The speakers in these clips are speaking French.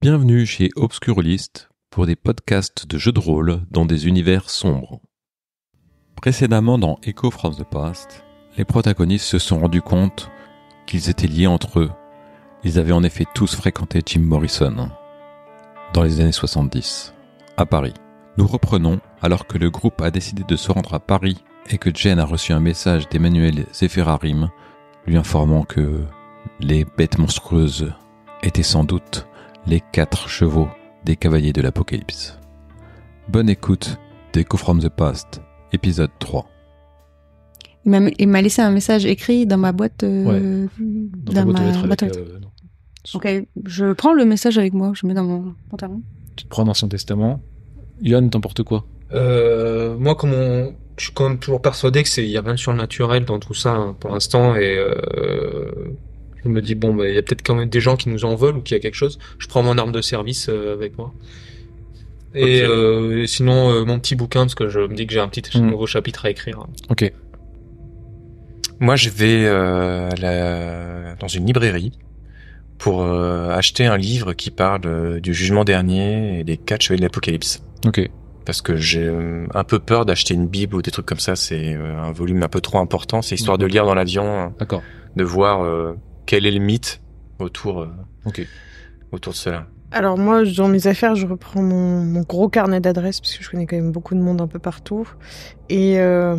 Bienvenue chez Obscurlist pour des podcasts de jeux de rôle dans des univers sombres. Précédemment dans Echo from the Past, les protagonistes se sont rendus compte qu'ils étaient liés entre eux. Ils avaient en effet tous fréquenté Jim Morrison dans les années 70, à Paris. Nous reprenons alors que le groupe a décidé de se rendre à Paris et que Jen a reçu un message d'Emmanuel Zeffirarim lui informant que les bêtes monstrueuses étaient sans doute les 4 chevaux des cavaliers de l'Apocalypse. Bonne écoute d'Echo from the Past, épisode 3. Il m'a laissé un message écrit dans ma boîte, dans ma boîte aux lettres. Ok, je prends le message avec moi, je le mets dans mon pantalon. Tu te prends un ancien testament. Yann, t'emportes quoi? Moi, je suis quand même toujours persuadé qu'il y a rien de surnaturel dans tout ça, hein, pour l'instant, et je me dis, bon, il y a peut-être quand même des gens qui nous en veulent ou qu'il y a quelque chose. Je prends mon arme de service avec moi. Et sinon, mon petit bouquin, parce que je me dis que j'ai un petit nouveau chapitre à écrire. Ok. Moi, je vais dans une librairie pour acheter un livre qui parle du jugement dernier et des 4 chevaliers de l'Apocalypse. Ok. Parce que j'ai un peu peur d'acheter une Bible ou des trucs comme ça. C'est un volume un peu trop important. C'est histoire de lire dans l'avion. D'accord. De voir quel est le mythe autour de cela. Alors moi, dans mes affaires, je reprends mon gros carnet d'adresses parce que je connais quand même beaucoup de monde un peu partout. Et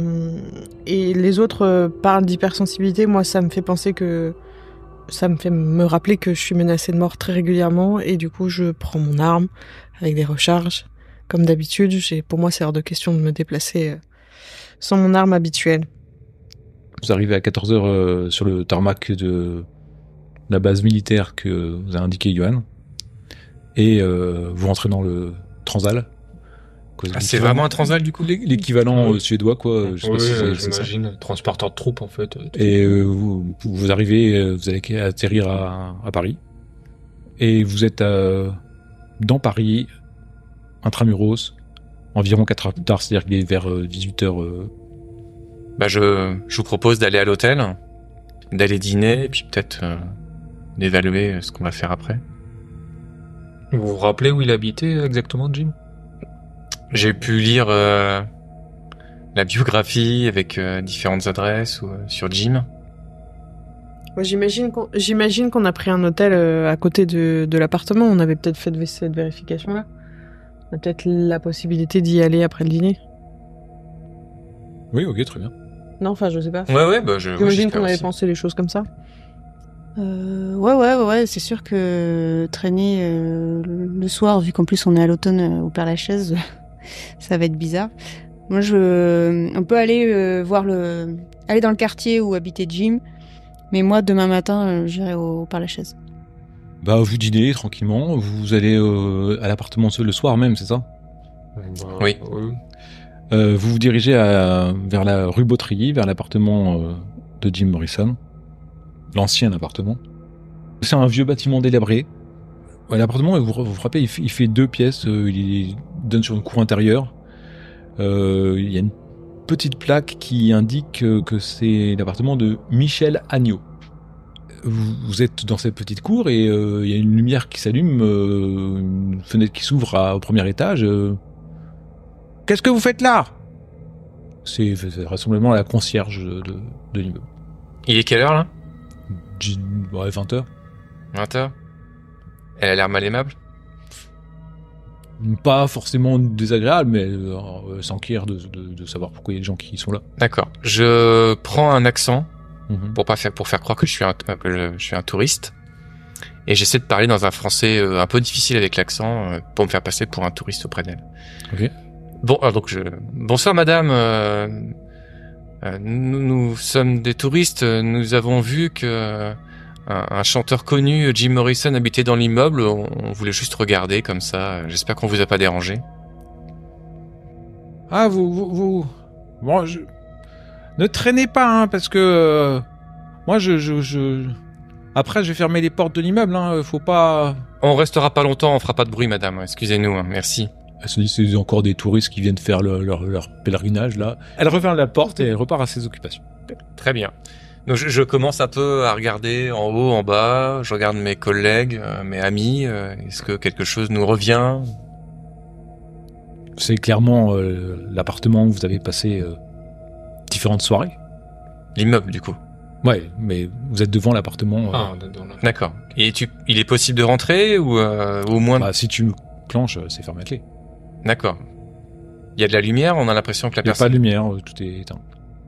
les autres parlent d'hypersensibilité. Moi, ça me fait penser que... Ça me fait me rappeler que je suis menacée de mort très régulièrement. Et du coup, je prends mon arme avec des recharges. Comme d'habitude, pour moi, c'est hors de question de me déplacer sans mon arme habituelle. Vous arrivez à 14h sur le tarmac de la base militaire que vous a indiqué Johan. Et vous rentrez dans le Transal. C'est vraiment un Transal du coup? L'équivalent suédois, quoi. Je sais pas si c'est j'imagine, transporteur de troupes en fait. Et vous arrivez, vous allez atterrir à Paris. Et vous êtes dans Paris, intramuros, environ 4 heures plus tard, c'est-à-dire qu'il est vers 18h. Je vous propose d'aller à l'hôtel, d'aller dîner, et puis peut-être d'évaluer ce qu'on va faire après. Vous vous rappelez où il habitait exactement, Jim? J'ai pu lire la biographie avec différentes adresses sur Jim. Ouais, j'imagine qu'on a pris un hôtel à côté de l'appartement. On avait peut-être fait cette vérification-là. On a peut-être la possibilité d'y aller après le dîner. Oui, ok, très bien. Non, enfin, je sais pas. Ouais, j'imagine qu'on avait pensé les choses comme ça. Ouais, c'est sûr que traîner le soir, vu qu'en plus on est à l'automne au Père-Lachaise, ça va être bizarre. Moi, on peut aller aller dans le quartier où habitait Jim, mais moi, demain matin, j'irai au Père-Lachaise. Vous dînez tranquillement, vous allez à l'appartement le soir même, c'est ça? Oui. Vous vous dirigez vers la rue Beautreilly, vers l'appartement de Jim Morrison. L'ancien appartement. C'est un vieux bâtiment délabré. L'appartement, vous frappez, il fait 2 pièces, il donne sur une cour intérieure. Il y a une petite plaque qui indique que c'est l'appartement de Michel Agneau. Vous êtes dans cette petite cour et il y a une lumière qui s'allume, une fenêtre qui s'ouvre au premier étage. Qu'est-ce que vous faites là? C'est vraisemblablement la concierge de l'immeuble. Il est quelle heure là? 20h. 20h? Elle a l'air mal aimable? Pas forcément désagréable, mais elle s'enquiert de savoir pourquoi il y a des gens qui sont là. D'accord. Je prends un accent pour faire croire que je suis un touriste. Et j'essaie de parler dans un français un peu difficile avec l'accent pour me faire passer pour un touriste auprès d'elle. Ok. Bon, bonsoir madame. Nous sommes des touristes. Nous avons vu que un chanteur connu, Jim Morrison, habitait dans l'immeuble. On voulait juste regarder comme ça. J'espère qu'on vous a pas dérangé. Ah, vous... Bon, ne traînez pas, hein, parce que... moi, Après, je vais fermer les portes de l'immeuble, hein, faut pas... On restera pas longtemps, on fera pas de bruit, madame. Excusez-nous, hein, merci. Elle se dit, c'est encore des touristes qui viennent faire leur pèlerinage, là. Elle referme la porte et elle repart à ses occupations. Très bien. Donc je commence un peu à regarder en haut, en bas. Je regarde mes collègues, mes amis. Est-ce que quelque chose nous revient? C'est clairement l'appartement où vous avez passé différentes soirées. L'immeuble, du coup. Ouais, mais vous êtes devant l'appartement. D'accord. Et il est possible de rentrer ou au moins... Bah, si tu clenches, c'est fermé à clé. D'accord. Il y a de la lumière, on a l'impression que la Il n'y a personne... pas de lumière, tout est éteint.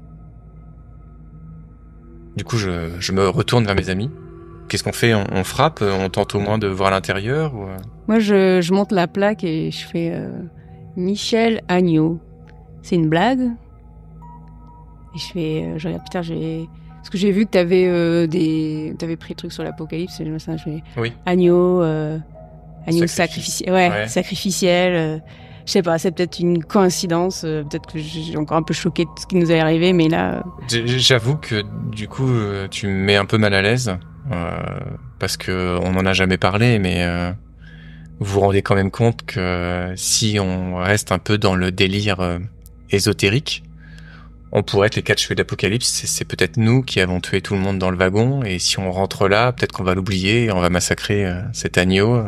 Du coup, je me retourne vers mes amis. Qu'est-ce qu'on fait? On frappe? On tente au moins de voir l'intérieur ou... Moi, je monte la plaque et je fais Michel Agneau. C'est une blague? Et je fais... je regarde, putain, parce que j'ai vu que t'avais pris le truc sur l'apocalypse. Et je fais Oui. Agneau Sacrifice. ouais. Sacrificiel. Je sais pas, c'est peut-être une coïncidence. Peut-être que j'ai encore un peu choqué de ce qui nous est arrivé, mais là... J'avoue que du coup, tu me mets un peu mal à l'aise. Parce que on n'en a jamais parlé, mais vous vous rendez quand même compte que si on reste un peu dans le délire ésotérique, on pourrait être les 4 cheveux d'Apocalypse. C'est peut-être nous qui avons tué tout le monde dans le wagon, et si on rentre là, peut-être qu'on va l'oublier et on va massacrer cet agneau.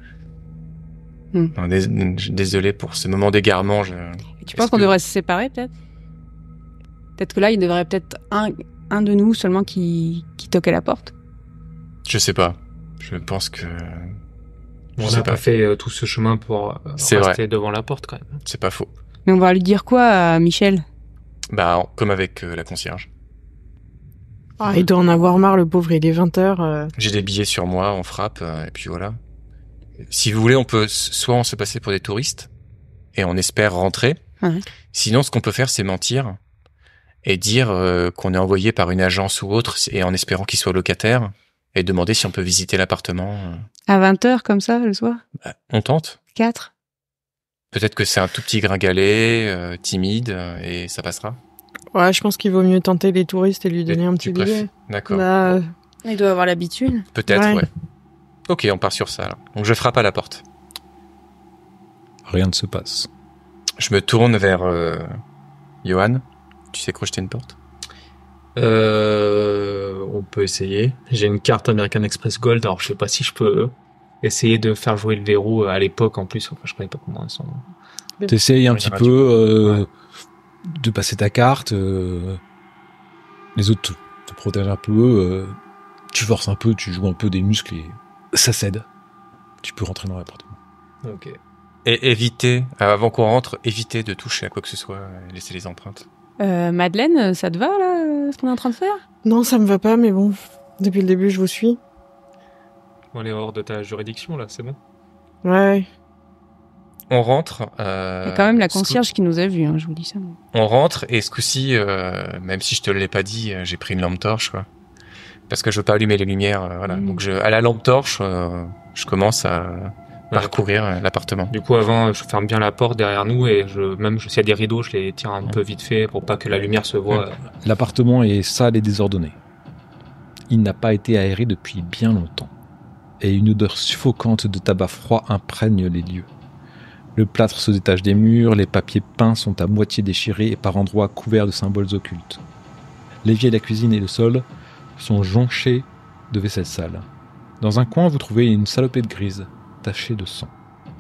Non, désolé pour ce moment d'égarement. Et tu penses qu'on devrait se séparer, peut-être? Peut-être que là, il devrait peut-être un de nous seulement qui toque à la porte. Je sais pas. Je pense que... On n'a pas fait tout ce chemin pour rester devant la porte, quand même. C'est pas faux. Mais on va lui dire quoi à Michel? Bah, comme avec la concierge. Ah, il doit en avoir marre, le pauvre, il est 20h. J'ai des billets sur moi, on frappe, et puis voilà. Si vous voulez, soit on se passer pour des touristes, et on espère rentrer. Ouais. Sinon, ce qu'on peut faire, c'est mentir, et dire qu'on est envoyé par une agence ou autre, et en espérant qu'il soit locataire, et demander si on peut visiter l'appartement. À 20h, comme ça, le soir? Bah, on tente. 4? Peut-être que c'est un tout petit gringalet, timide, et ça passera. Ouais, je pense qu'il vaut mieux tenter les touristes et lui donner un petit billet. D'accord. Bah, Il doit avoir l'habitude. Peut-être, ouais. Ok, on part sur ça, là. Donc je frappe à la porte. Rien ne se passe. Je me tourne vers Johan. Tu sais crocheter une porte? On peut essayer. J'ai une carte American Express Gold, alors je sais pas si je peux essayer de faire jouer le verrou à l'époque en plus. Enfin, je connais pas comment elles sont. T'essayes un petit peu de passer ta carte. Les autres te protègent un peu. Tu forces un peu, tu joues un peu des muscles et ça cède. Tu peux rentrer dans l'appartement. Ok. Et évitez, avant qu'on rentre, évitez de toucher à quoi que ce soit, laissez les empreintes. Madeleine, ça te va, là, ce qu'on est en train de faire? non, ça me va pas, mais bon. Depuis le début, je vous suis. On est hors de ta juridiction, là, c'est bon? Ouais. On rentre. Il y a quand même la concierge qui nous a vus, hein, je vous dis ça. Moi. On rentre, et ce coup-ci, même si je te l'ai pas dit, j'ai pris une lampe torche, quoi. Parce que je veux pas allumer les lumières, voilà. Donc à la lampe torche, je commence à parcourir l'appartement. Du coup, avant, je ferme bien la porte derrière nous et s'il y a des rideaux, je les tire un peu vite fait pour pas que la lumière se voie. L'appartement est sale et désordonné. Il n'a pas été aéré depuis bien longtemps. Et une odeur suffocante de tabac froid imprègne les lieux. Le plâtre se détache des murs, les papiers peints sont à moitié déchirés et par endroits couverts de symboles occultes. L'évier de la cuisine et le sol sont jonchés de vaisselle sale. Dans un coin, vous trouvez une salopette grise, tachée de sang.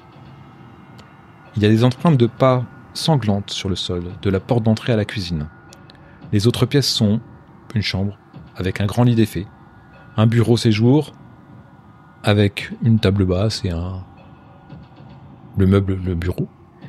Il y a des empreintes de pas sanglantes sur le sol, de la porte d'entrée à la cuisine. Les autres pièces sont une chambre, avec un grand lit d'effet, un bureau séjour, avec une table basse et le bureau.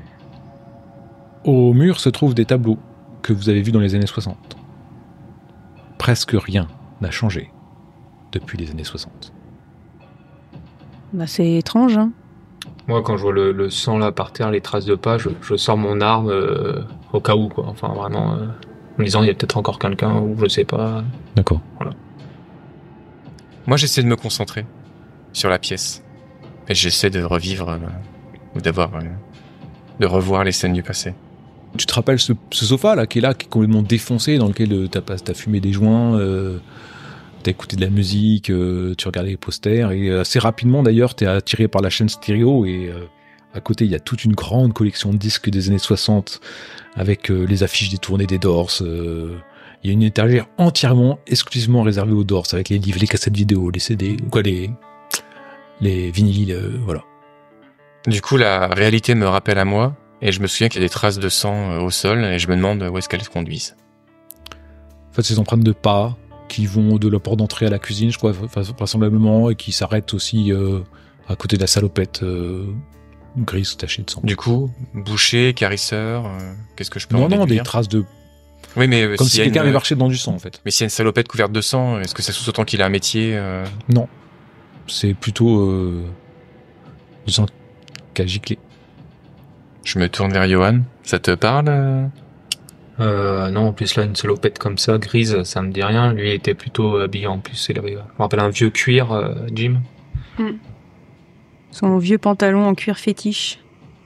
Au mur se trouvent des tableaux que vous avez vus dans les années 60. Presque rien n'a changé depuis les années 60. Bah, c'est étrange, hein. Moi, quand je vois le sang là par terre, les traces de pas, je sors mon arme au cas où, quoi. Enfin, vraiment, en disant, il y a peut-être encore quelqu'un ou je sais pas. D'accord. Voilà. Moi, j'essaie de me concentrer sur la pièce. Et j'essaie de revivre ou de revoir les scènes du passé. Tu te rappelles ce sofa là qui est complètement défoncé, dans lequel t'as fumé des joints, t'as écouté de la musique, tu regardais les posters, et assez rapidement d'ailleurs t'es attiré par la chaîne stéréo, et à côté il y a toute une grande collection de disques des années 60 avec les affiches détournées des Doors, Il y a une étagère entièrement, exclusivement réservée aux Doors, avec les livres, les cassettes vidéo, les CD, ou quoi, les vinyles, voilà. Du coup, la réalité me rappelle à moi, et je me souviens qu'il y a des traces de sang au sol, et je me demande où est-ce qu'elles se conduisent. En fait, ces empreintes de pas qui vont de la porte d'entrée à la cuisine, je crois, vraisemblablement, et qui s'arrêtent aussi à côté de la salopette grise tachée de sang. Du coup, boucher, carisseur, qu'est-ce que je peux en Non, déduire? des traces de... Oui, mais Comme si quelqu'un avait marché dans du sang, en fait. Mais s'il y a une salopette couverte de sang, est-ce que ça sous-entend qu'il a un métier Non. C'est plutôt... du sang qui a giclé. Je me tourne vers Johan. Ça te parle Non, en plus là, une salopette comme ça, grise, ça me dit rien. Lui, il était plutôt habillé en plus. Je me rappelle un vieux cuir, Jim. Son vieux pantalon en cuir fétiche.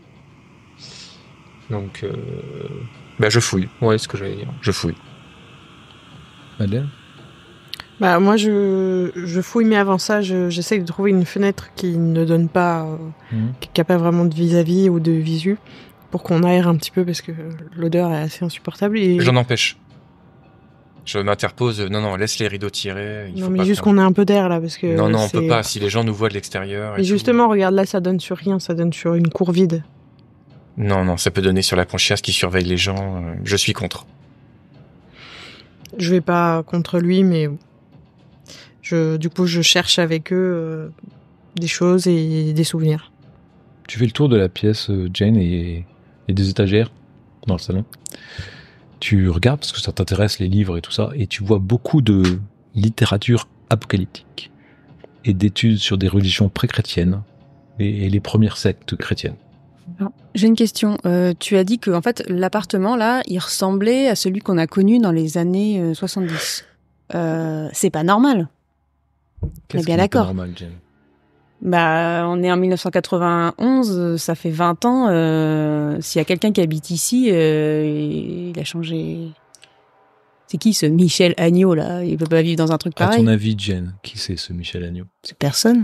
Donc, je fouille. Ouais, c'est ce que j'allais dire. Je fouille. Madeleine? Bah moi je fouille, mais avant ça j'essaye de trouver une fenêtre qui ne donne pas, qui n'a pas vraiment de vis-à-vis ou de visu, pour qu'on aère un petit peu, parce que l'odeur est assez insupportable. Et... J'en empêche. Je m'interpose. Non, laisse les rideaux tirés. Non, mais juste qu'on ait un peu d'air là, parce que... Non, on peut pas. Si les gens nous voient de l'extérieur... Et justement, regarde là, ça donne sur rien, ça donne sur une cour vide. Non, ça peut donner sur la concierge qui surveille les gens. Je suis contre. Je vais pas contre lui, mais... Du coup, je cherche avec eux des choses et des souvenirs. Tu fais le tour de la pièce, Jane, et des étagères dans le salon. Tu regardes, parce que ça t'intéresse, les livres et tout ça, et tu vois beaucoup de littérature apocalyptique et d'études sur des religions pré-chrétiennes et les premières sectes chrétiennes. Alors, j'ai une question. Tu as dit que en fait, l'appartement, là, il ressemblait à celui qu'on a connu dans les années 70. C'est pas normal. Qu'est-ce bien qui n'est pas d'accord. normal, Jane ? Bah, on est en 1991, ça fait 20 ans. S'il y a quelqu'un qui habite ici, il a changé. C'est qui ce Michel Agneau là? Il peut pas vivre dans un truc À pareil. ton avis, Jane, qui c'est ce Michel Agneau ? C'est personne.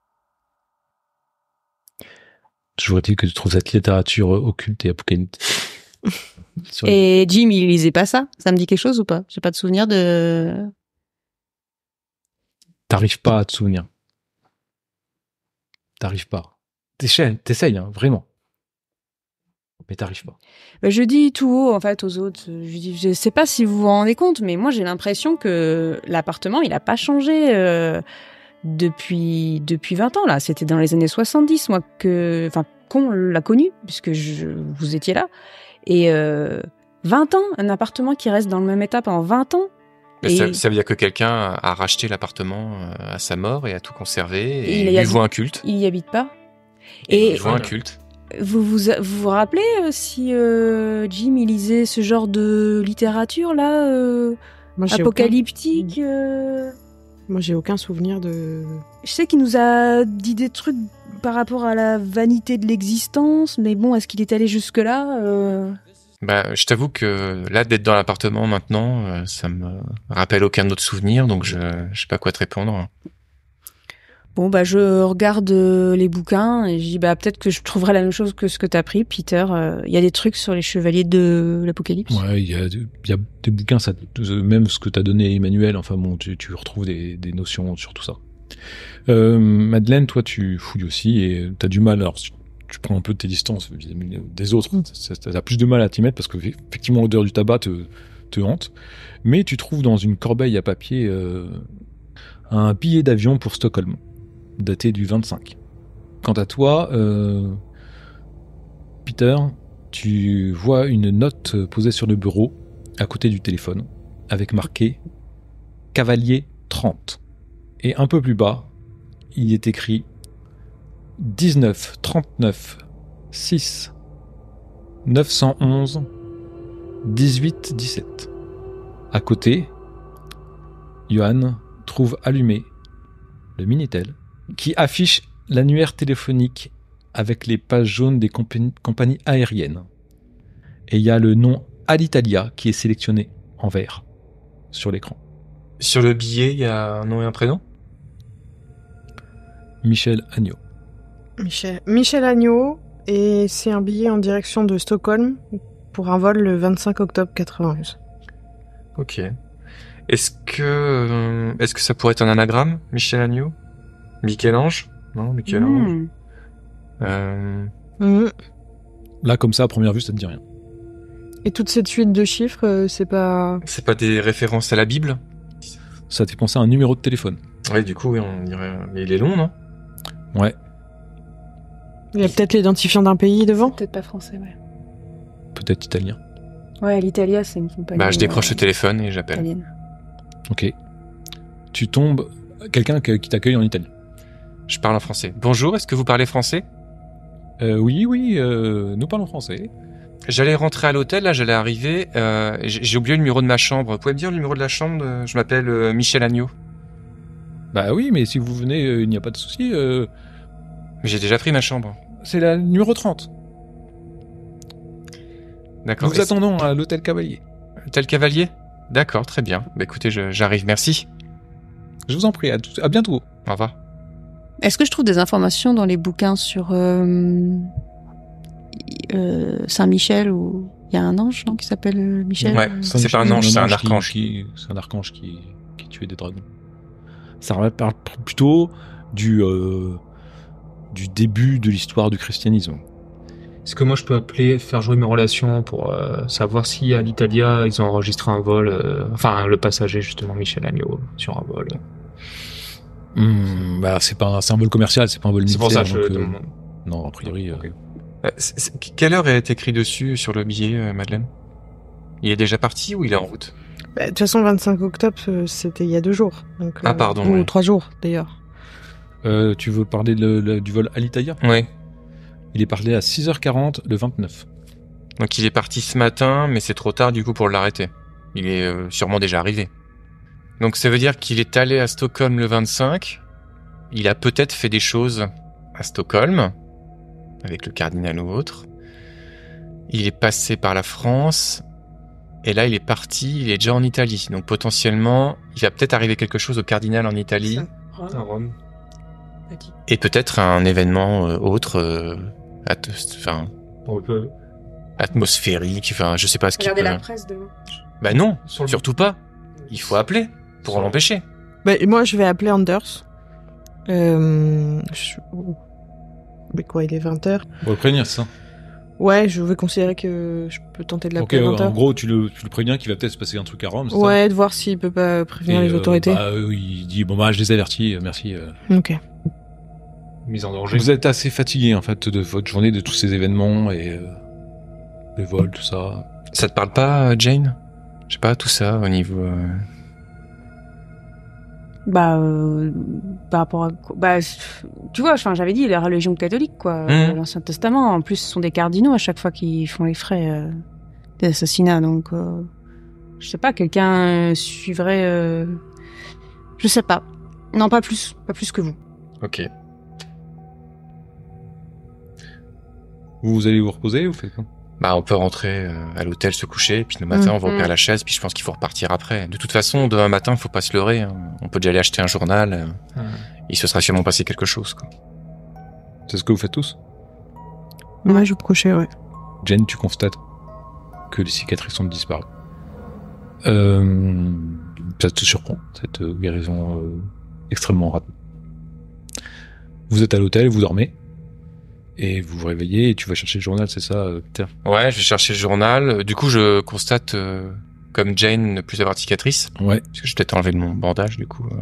Toujours est-il que tu trouves cette littérature occulte et apocalyptique. Et Jim, il lisait pas ça? Ça me dit quelque chose ou pas? J'ai pas de souvenir de... T'arrives pas à te souvenir. T'arrives pas. T'essayes, hein, vraiment. Mais t'arrives pas. Je dis tout haut, en fait, aux autres. Je sais pas si vous vous rendez compte, mais moi, j'ai l'impression que l'appartement, il a pas changé depuis 20 ans, là. C'était dans les années 70, moi, qu'on l'a connu, puisque vous étiez là. Et 20 ans, un appartement qui reste dans le même état pendant 20 ans. Et... Ça veut dire que quelqu'un a racheté l'appartement à sa mort et a tout conservé et il lui voit un culte. Il y habite pas. Et il voit un culte. Vous rappelez si Jim il lisait ce genre de littérature là, apocalyptique Moi j'ai aucun souvenir de... Je sais qu'il nous a dit des trucs par rapport à la vanité de l'existence, mais bon, est-ce qu'il est allé jusque là Je t'avoue que là, d'être dans l'appartement maintenant, ça me rappelle aucun autre souvenir, donc je sais pas quoi te répondre. Bon, je regarde les bouquins et je dis, peut-être que je trouverai la même chose que ce que t'as pris, Peter. Il y a des trucs sur les chevaliers de l'Apocalypse. Ouais, il y a des bouquins, ça, même ce que t'as donné Emmanuel, enfin bon, tu retrouves des notions sur tout ça. Madeleine, toi, tu fouilles aussi et t'as du mal, alors tu prends un peu de tes distances des autres, t'as plus de mal à t'y mettre parce que effectivement l'odeur du tabac te hante, mais tu trouves dans une corbeille à papier un billet d'avion pour Stockholm, daté du 25. Quant à toi, Peter, tu vois une note posée sur le bureau, à côté du téléphone, avec marqué « Cavalier 30 ». Et un peu plus bas, il est écrit 19 39 6 911 18 17. À côté, Johan trouve allumé le Minitel qui affiche l'annuaire téléphonique avec les pages jaunes des compagnies aériennes. Et il y a le nom Alitalia qui est sélectionné en vert sur l'écran. Sur le billet, il y a un nom et un prénom ? Michel Agneau. Michel Agneau, et c'est un billet en direction de Stockholm pour un vol le 25 octobre 91. Ok. Est-ce que ça pourrait être un anagramme, Michel Agneau? Michel-Ange? Non, Michel-Ange. Là, comme ça, à première vue, ça te dit rien. Et toute cette suite de chiffres, c'est pas... C'est pas des références à la Bible? Ça te fait penser à un numéro de téléphone. Ouais, du coup, oui, on dirait... Mais il est long, non? Ouais. Il y a peut-être l'identifiant d'un pays devant. Peut-être pas français, ouais. Peut-être italien. Ouais, l'Italia, c'est une compagnie. Bah, je décroche le téléphone et j'appelle. italienne. Ok. Tu tombes... Quelqu'un qui t'accueille en Italie. Je parle en français. Bonjour, est-ce que vous parlez français? Oui, nous parlons français. J'allais rentrer à l'hôtel, là, j'allais arriver. J'ai oublié le numéro de ma chambre. Vous pouvez me dire le numéro de la chambre? Je m'appelle Michel Agneau. Bah oui, mais si vous venez, il n'y a pas de souci. Mais j'ai déjà pris ma chambre. C'est la numéro 30. D'accord. Nous vous attendons à l'hôtel Cavalier. Tel cavalier? D'accord, très bien. Bah écoutez, j'arrive, merci. Je vous en prie, à bientôt. Au revoir. Est-ce que je trouve des informations dans les bouquins sur Saint-Michel où il y a un ange, non, qui s'appelle Michel? Ouais, c'est pas un ange, c'est un archange. C'est un archange qui tuait des dragons. Ça parle plutôt du début de l'histoire du christianisme. Est-ce que moi je peux faire jouer mes relations pour savoir si à l'Italia ils ont enregistré un vol, le passager justement Michel Agneau sur un vol. Bah c'est un vol commercial, c'est pas un vol C'est militaire. pour ça que je donc, demande. non, a priori. Ok. Quelle heure est écrit dessus sur le billet, Madeleine? Il est déjà parti ou il est en route? Bah, de toute façon, 25 octobre, c'était il y a 2 jours. Donc, Ah, pardon, Ou ouais. 3 jours, d'ailleurs. Tu veux parler du vol Alitalia? Ouais. Il est parlé à 6h40 le 29. Donc il est parti ce matin, mais c'est trop tard du coup pour l'arrêter. Il est sûrement déjà arrivé. Donc ça veut dire qu'il est allé à Stockholm le 25. Il a peut-être fait des choses à Stockholm, avec le cardinal ou autre. Il est passé par la France. Et là, il est parti, il est déjà en Italie. Donc potentiellement, il va peut-être arriver quelque chose au cardinal en Italie. À Rome. Et peut-être un événement autre, On peut. atmosphérique, je sais pas ce qu'il Regardez peut... la presse demain. Bah non, Sur le- surtout pas. Il faut appeler pour l'empêcher. Bah, moi, je vais appeler Anders. Mais quoi, il est 20h. On va le prévenir, c'est ça. Ouais, je vais considérer que je peux tenter de Ok, l'appeler à en 20h. gros, tu le préviens qu'il va peut-être se passer un truc à Rome, c'est Ouais, de voir s'il peut pas ça. prévenir Et, les autorités. il dit, bon bah, je les avertis, merci. Ok. Mise en danger. Vous êtes assez fatigué, en fait, de votre journée, de tous ces événements, et les vols, tout ça. Ça te parle pas, Jane? Je sais pas, tout ça, au niveau... Bah, par rapport à quoi? Bah, tu vois, j'avais dit la religion catholique, quoi. L'Ancien Testament. En plus, ce sont des cardinaux à chaque fois qui font les frais des assassinats. Donc, je sais pas, quelqu'un suivrait. Je sais pas. Non, pas plus que vous. Ok. Vous allez vous reposer, vous faites quoi? Bah, on peut rentrer à l'hôtel, se coucher, et puis le matin, on va au Père Lachaise, puis je pense qu'il faut repartir après. De toute façon, demain matin, faut pas se leurrer. Hein. On peut déjà aller acheter un journal. Il se sera sûrement passé quelque chose, quoi. C'est ce que vous faites tous? Ouais, je vais me coucher, ouais. Jen, tu constates que les cicatrices ont disparu. Ça te surprend, cette guérison extrêmement rapide. Vous êtes à l'hôtel, vous dormez, et vous vous réveillez, et tu vas chercher le journal, c'est ça, Peter? Ouais, je vais chercher le journal. Du coup, je constate, comme Jane, ne plus avoir de cicatrice. Ouais. Parce que j'ai peut-être enlevé mon bandage, du coup.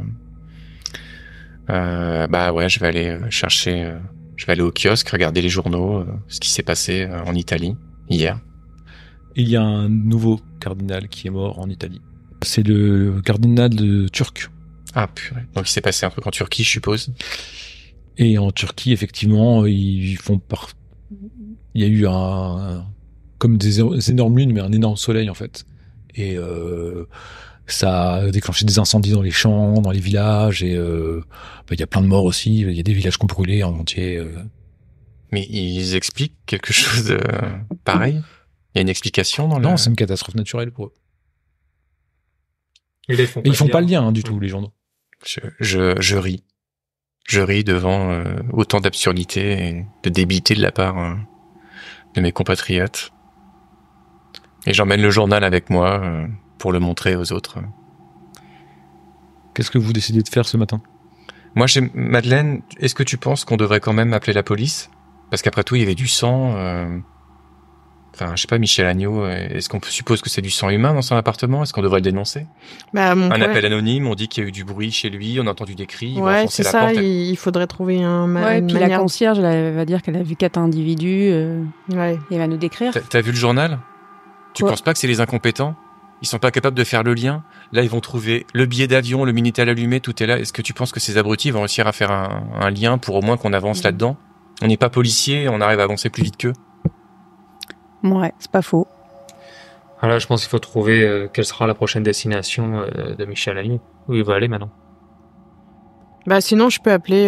Bah ouais, je vais aller chercher... je vais aller au kiosque, regarder les journaux, ce qui s'est passé en Italie, hier. Il y a un nouveau cardinal qui est mort en Italie. C'est le cardinal turc. Ah, purée. Donc il s'est passé un truc en Turquie, je suppose. Et en Turquie, effectivement, ils font il y a eu comme des énormes lunes, mais un énorme soleil, en fait. Et ça a déclenché des incendies dans les champs, dans les villages, et il y a plein de morts aussi. Il y a des villages qui ont brûlé en entier. Mais ils expliquent quelque chose de pareil? Il y a une explication dans le... Non, c'est une catastrophe naturelle pour eux. Et là, Mais ils font pas le lien, du tout, les journaux. Je ris. Je ris devant autant d'absurdité et de débilité de la part de mes compatriotes. Et j'emmène le journal avec moi. pour le montrer aux autres. Qu'est-ce que vous décidez de faire ce matin? Moi, Madeleine, est-ce que tu penses qu'on devrait quand même appeler la police? Parce qu'après tout, il y avait du sang. Enfin, je sais pas, Michel Agneau, est-ce qu'on suppose que c'est du sang humain dans son appartement? Est-ce qu'on devrait le dénoncer? Un appel anonyme, on dit qu'il y a eu du bruit chez lui, on a entendu des cris, ouais, c'est ça, il faudrait trouver une puis manière... la concierge, elle va dire qu'elle a vu 4 individus, ouais. et elle va nous décrire. T'as vu le journal? Tu Quoi? penses pas que c'est les incompétents? Ils sont pas capables de faire le lien? Là, ils vont trouver le billet d'avion, le Minitel allumé, tout est là. Est-ce que tu penses que ces abrutis vont réussir à faire un lien pour au moins qu'on avance là-dedans? On n'est pas policier, on arrive à avancer plus vite qu'eux. Ouais, c'est pas faux. Voilà, je pense qu'il faut trouver quelle sera la prochaine destination de Michel Agneau. Où il va aller maintenant. Bah sinon, je peux appeler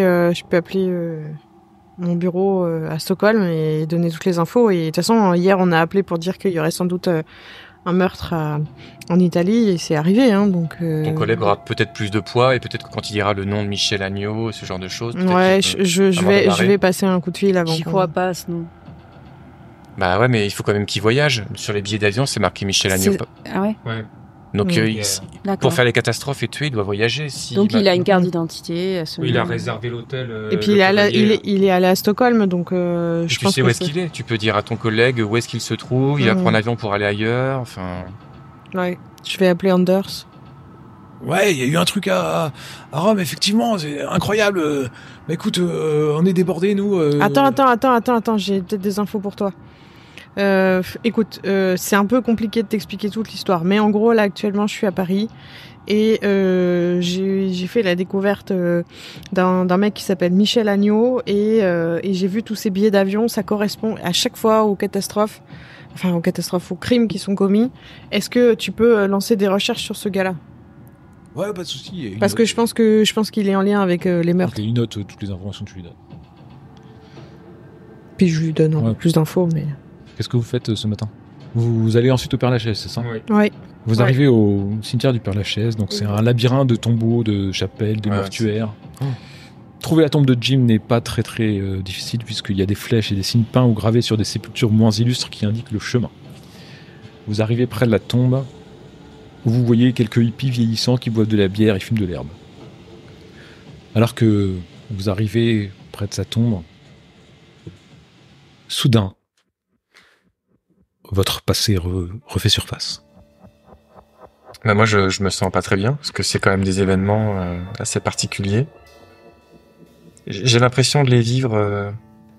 mon bureau à Stockholm et donner toutes les infos. Et de toute façon, hier, on a appelé pour dire qu'il y aurait sans doute un meurtre en Italie et c'est arrivé. Hein, donc, Ton collègue aura peut-être plus de poids et peut-être que quand il dira le nom de Michel Agneau, ce genre de choses. Ouais, je vais passer un coup de fil avant. J'y crois pas, sinon. Bah ouais, mais il faut quand même qu'il voyage. Sur les billets d'avion, c'est marqué Michel Agneau. Ah ouais? Ouais. Donc, D'accord. pour faire les catastrophes et tuer, il doit voyager. Donc il a une carte d'identité. Oui, il a réservé l'hôtel. Et puis il est allé à Stockholm, donc je pense sais où est-ce qu'il est. Tu peux dire à ton collègue où est-ce qu'il se trouve. Il va prendre l'avion pour aller ailleurs. Enfin. Ouais. Je vais appeler Anders. Ouais, il y a eu un truc à Rome, effectivement, c'est incroyable. Bah écoute, on est débordés, nous. Attends, j'ai peut-être des infos pour toi. Écoute, c'est un peu compliqué de t'expliquer toute l'histoire, mais en gros, là, actuellement, je suis à Paris et j'ai fait la découverte d'un mec qui s'appelle Michel Agneau et j'ai vu tous ces billets d'avion, ça correspond à chaque fois aux crimes qui sont commis. Est-ce que tu peux lancer des recherches sur ce gars-là? Ouais, pas de souci. Parce que je pense qu'il est en lien avec les meurtres. Il note toutes les informations que tu lui donnes. Puis je lui donne un peu plus d'infos, mais... Qu'est-ce que vous faites ce matin? Vous allez ensuite au Père-Lachaise, c'est ça? Oui. Vous arrivez au cimetière du Père-Lachaise, donc c'est un labyrinthe de tombeaux, de chapelles, de mortuaires. Trouver la tombe de Jim n'est pas très difficile, puisqu'il y a des flèches et des signes peints ou gravés sur des sépultures moins illustres qui indiquent le chemin. Vous arrivez près de la tombe, où vous voyez quelques hippies vieillissants qui boivent de la bière et fument de l'herbe. Alors que vous arrivez près de sa tombe, soudain, votre passé refait surface. Bah moi, je me sens pas très bien, parce que c'est quand même des événements assez particuliers. J'ai l'impression de les vivre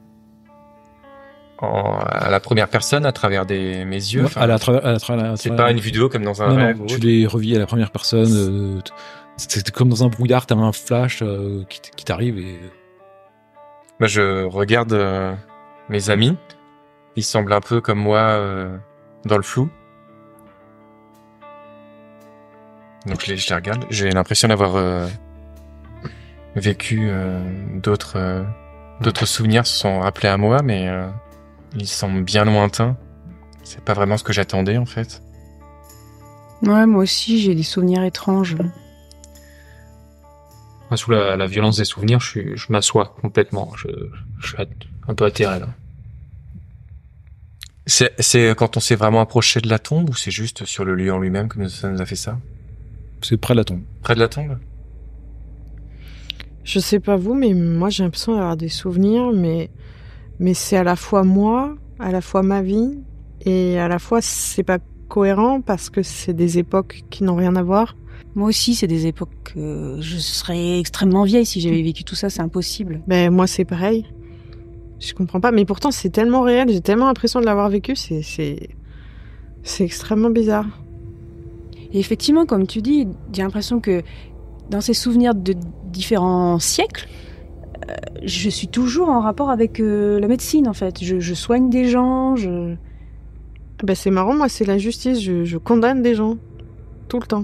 à la première personne, à travers mes yeux. C'est pas une vidéo comme dans un rêve. Non, tu les revis à la première personne. C'est comme dans un brouillard, t'as un flash qui t'arrive et... Bah, je regarde mes amis. Ils semblent un peu comme moi dans le flou. Donc je les regarde. J'ai l'impression d'avoir vécu d'autres souvenirs se sont rappelés à moi, mais ils semblent bien lointains. C'est pas vraiment ce que j'attendais en fait. Ouais, moi aussi j'ai des souvenirs étranges. Sous la violence des souvenirs, je m'assois complètement. Je suis un peu atterré là. C'est quand on s'est vraiment approché de la tombe ou c'est juste sur le lieu en lui-même que ça nous a fait ça? C'est près de la tombe. Près de la tombe? Je sais pas vous, mais moi j'ai l'impression d'avoir des souvenirs, mais c'est à la fois moi, à la fois ma vie, et à la fois c'est pas cohérent parce que c'est des époques qui n'ont rien à voir. Moi aussi, c'est des époques je serais extrêmement vieille si j'avais vécu tout ça, c'est impossible. Ben moi c'est pareil. Je comprends pas, mais pourtant c'est tellement réel, j'ai tellement l'impression de l'avoir vécu, c'est extrêmement bizarre. Et effectivement, comme tu dis, j'ai l'impression que dans ces souvenirs de différents siècles, je suis toujours en rapport avec la médecine en fait. Je soigne des gens, Ben c'est marrant, moi c'est la justice, je condamne des gens, tout le temps.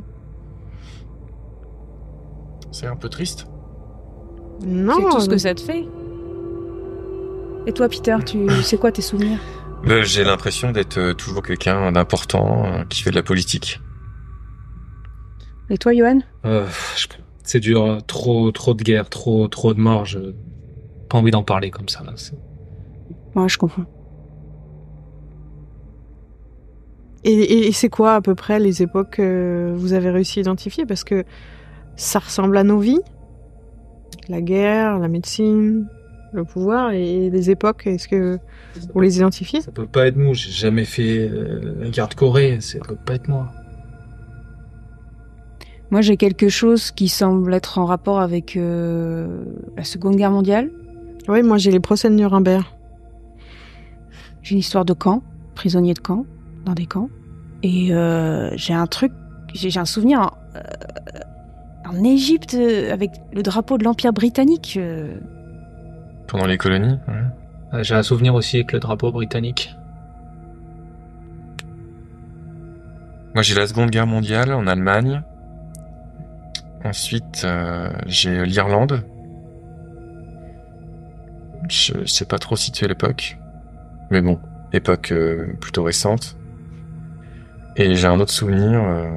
C'est un peu triste. Non. C'est tout ce que ça te fait. Et toi, Peter, c'est quoi tes souvenirs? J'ai l'impression d'être toujours quelqu'un d'important qui fait de la politique. Et toi, Johan? C'est dur, trop de guerre, trop de morts. J'ai pas envie d'en parler comme ça. Là. Ouais, je comprends. Et c'est quoi à peu près les époques que vous avez réussi à identifier? Parce que ça ressemble à nos vies. La guerre, la médecine, le pouvoir et les époques, est-ce que vous les identifiez? Ça peut pas être nous, j'ai jamais fait la guerre de Corée, ça peut pas être moi. Moi, j'ai quelque chose qui semble être en rapport avec la Seconde Guerre mondiale. Oui, moi j'ai les procès de Nuremberg. J'ai une histoire de camp, prisonniers de camp, dans des camps. Et j'ai un souvenir en Égypte avec le drapeau de l'Empire britannique. Pendant les colonies. Ouais. J'ai un souvenir aussi avec le drapeau britannique. Moi, j'ai la Seconde Guerre mondiale en Allemagne. Ensuite, j'ai l'Irlande. Je sais pas trop situer l'époque. Mais bon, époque plutôt récente. Et j'ai un autre souvenir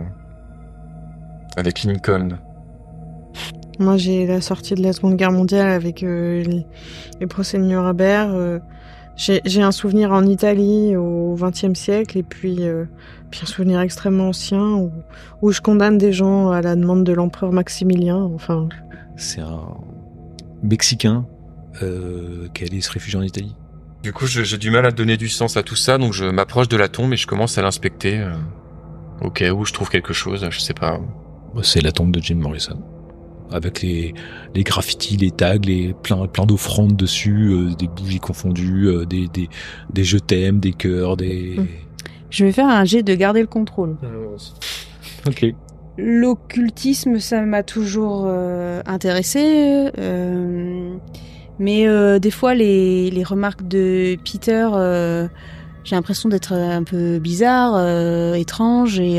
avec Lincoln. Moi j'ai la sortie de la Seconde Guerre mondiale avec les procès de Nuremberg. J'ai un souvenir en Italie au XXe siècle et puis un souvenir extrêmement ancien où je condamne des gens à la demande de l'empereur Maximilien. Enfin, C'est un Mexicain qui est allé se réfugier en Italie. Du coup, j'ai du mal à donner du sens à tout ça, donc je m'approche de la tombe et je commence à l'inspecter. Au cas où je trouve quelque chose, je sais pas. C'est la tombe de Jim Morrison. Avec les graffitis, les tags, plein d'offrandes dessus, des bougies confondues, des je t'aime, des cœurs, des... Je vais faire un jet de garder le contrôle. Ok. L'occultisme, ça m'a toujours intéressé. Mais des fois, les remarques de Peter, j'ai l'impression d'être un peu bizarre, étrange, et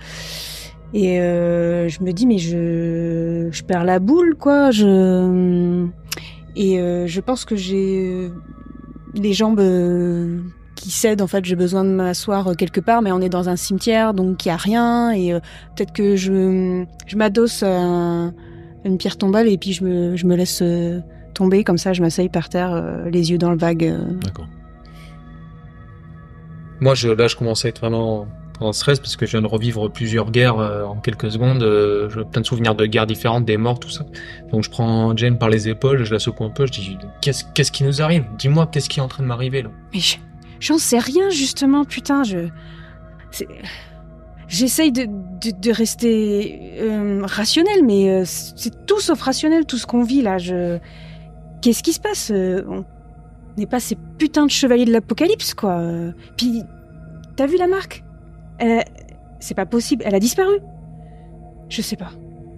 je me dis mais je perds la boule, quoi. Je pense que j'ai les jambes qui cèdent. En fait, j'ai besoin de m'asseoir quelque part, mais on est dans un cimetière, donc il y a rien, et peut-être que je m'adosse à une pierre tombale et puis je me laisse tomber comme ça, je m'asseye par terre, les yeux dans le vague. D'accord. Moi, je commence à être vraiment en stress parce que je viens de revivre plusieurs guerres en quelques secondes. J'ai plein de souvenirs de guerres différentes, des morts, tout ça. Donc je prends Jane par les épaules, je la secoue un peu, je dis qu'est-ce qui nous arrive? Dis-moi, qu'est-ce qui est en train de m'arriver là? Mais j'en sais rien, justement, putain, j'essaye de rester rationnel, mais c'est tout sauf rationnel, tout ce qu'on vit là. Qu'est-ce qui se passe? On n'est pas ces putains de chevaliers de l'apocalypse, quoi. Puis, t'as vu la marque? C'est pas possible, elle a disparu. Je sais pas.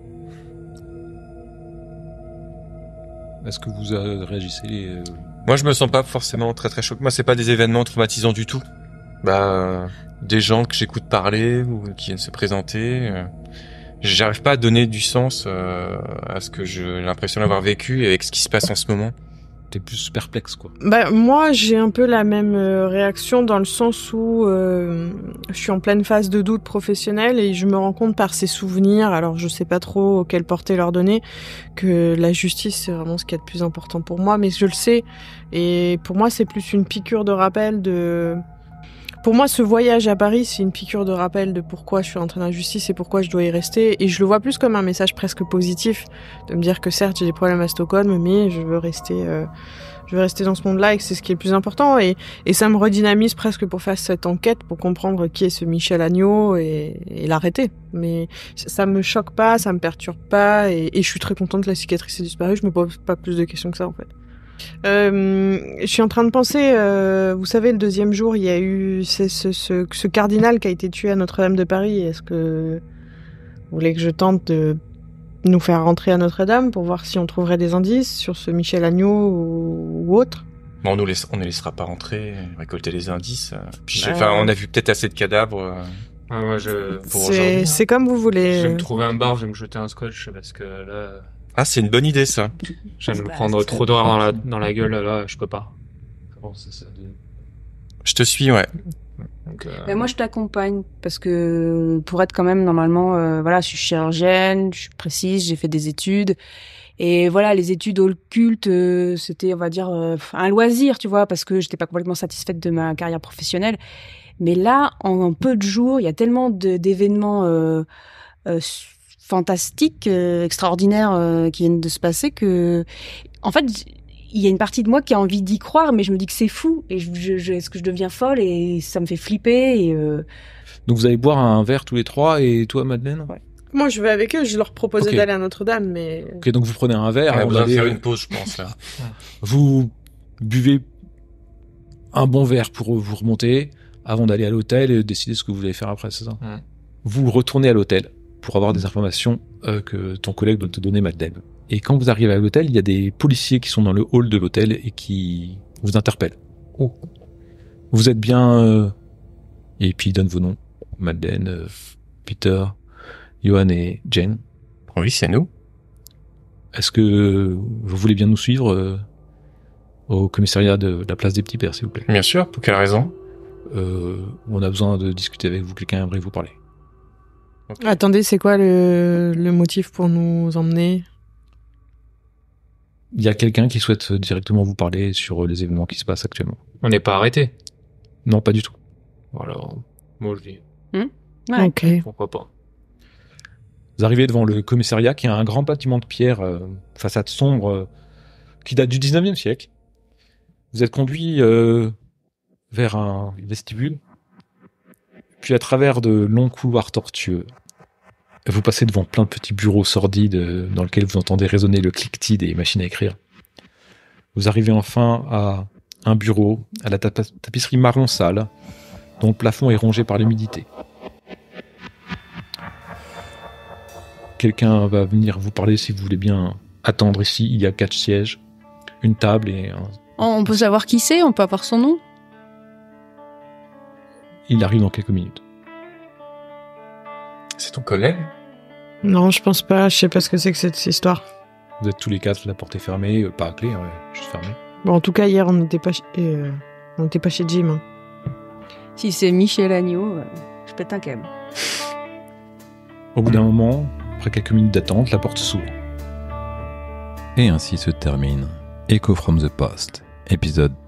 Est-ce que vous réagissez Moi, je me sens pas forcément très choqué. Moi, c'est pas des événements traumatisants du tout. Des gens que j'écoute parler ou qui viennent se présenter. J'arrive pas à donner du sens à ce que j'ai l'impression d'avoir vécu et avec ce qui se passe en ce moment. T'es plus perplexe, quoi. Moi, j'ai un peu la même réaction dans le sens où je suis en pleine phase de doute professionnel et je me rends compte par ces souvenirs, alors je sais pas trop quelle portée leur donner, que la justice c'est vraiment ce qui est le plus important pour moi, mais je le sais. Et pour moi, c'est plus une piqûre de rappel de... Pour moi, ce voyage à Paris, c'est une piqûre de rappel de pourquoi je suis entrée dans la justice et pourquoi je dois y rester. Et je le vois plus comme un message presque positif, de me dire que certes, j'ai des problèmes à Stockholm, mais je veux rester dans ce monde-là et que c'est ce qui est le plus important. Et ça me redynamise presque pour faire cette enquête, pour comprendre qui est ce Michel Agneau et l'arrêter. Mais ça me choque pas, ça me perturbe pas, et je suis très contente que la cicatrice ait disparu. Je me pose pas plus de questions que ça, en fait. Je suis en train de penser, vous savez, le deuxième jour, il y a eu ce cardinal qui a été tué à Notre-Dame de Paris. Est-ce que vous voulez que je tente de nous faire rentrer à Notre-Dame pour voir si on trouverait des indices sur ce Michel Agneau ou autre? Bon, on ne laissera pas rentrer, récolter les indices. Puis on a vu peut-être assez de cadavres. C'est comme vous voulez. Je vais me trouver un bar, je vais me jeter un scotch parce que là... Ah, c'est une bonne idée, ça. Je vais me prendre trop d'horreur dans la gueule, là, je peux pas. Je te suis, ouais. Donc, Moi, je t'accompagne parce que pour être quand même normalement, je suis chirurgienne, je suis précise, j'ai fait des études. Et voilà, les études occultes, c'était, on va dire, un loisir, tu vois, parce que j'étais pas complètement satisfaite de ma carrière professionnelle. Mais là, en peu de jours, il y a tellement d'événements fantastiques, extraordinaires qui viennent de se passer que, en fait, il y a une partie de moi qui a envie d'y croire, mais je me dis que c'est fou et est-ce que je deviens folle et ça me fait flipper et Donc vous allez boire un verre tous les trois, et toi, Madeleine? Ouais. Moi, je vais avec eux. Je leur proposais Ok. d'aller à Notre-Dame, mais... Ok, donc vous prenez un verre, On a avant besoin de d'aller, faire une pause, je pense, là. vous buvez un bon verre pour vous remonter, avant d'aller à l'hôtel et décider ce que vous allez faire après, c'est ça? Ouais. Vous retournez à l'hôtel pour avoir des informations que ton collègue doit te donner, Madeleine. Et quand vous arrivez à l'hôtel, il y a des policiers qui sont dans le hall de l'hôtel et qui vous interpellent. Oh. Vous êtes bien... Et puis ils donnent vos noms. Madeleine, Peter, Johan et Jane. Oui, c'est nous. Est-ce que vous voulez bien nous suivre au commissariat de la place des Petits Pères, s'il vous plaît? Bien sûr, pour quelle raison? On a besoin de discuter avec vous. Quelqu'un aimerait vous parler. Attendez, c'est quoi le motif pour nous emmener? Il y a quelqu'un qui souhaite directement vous parler sur les événements qui se passent actuellement. On n'est pas arrêté. Non, pas du tout. Alors, moi je dis, ouais. Ok. pourquoi pas. Vous arrivez devant le commissariat qui a un grand bâtiment de pierre, façade sombre, qui date du 19e siècle. Vous êtes conduit vers un vestibule, puis à travers de longs couloirs tortueux. Vous passez devant plein de petits bureaux sordides dans lesquels vous entendez résonner le cliquetis des machines à écrire. Vous arrivez enfin à un bureau à la tapisserie marron sale, dont le plafond est rongé par l'humidité. Quelqu'un va venir vous parler si vous voulez bien attendre ici. Il y a 4 sièges, une table et un... On peut savoir qui c'est, on peut avoir son nom. Il arrive dans quelques minutes. C'est ton collègue? Non, je pense pas. Je sais pas ce que c'est que cette histoire. Vous êtes tous les 4, la porte est fermée, pas à clé, ouais, juste fermée. Bon, en tout cas, hier, on n'était pas chez Jim. Hein. Si c'est Michel Agneau, je pète un câble. Au bout d'un moment, après quelques minutes d'attente, la porte s'ouvre. Et ainsi se termine Echo from the Past, épisode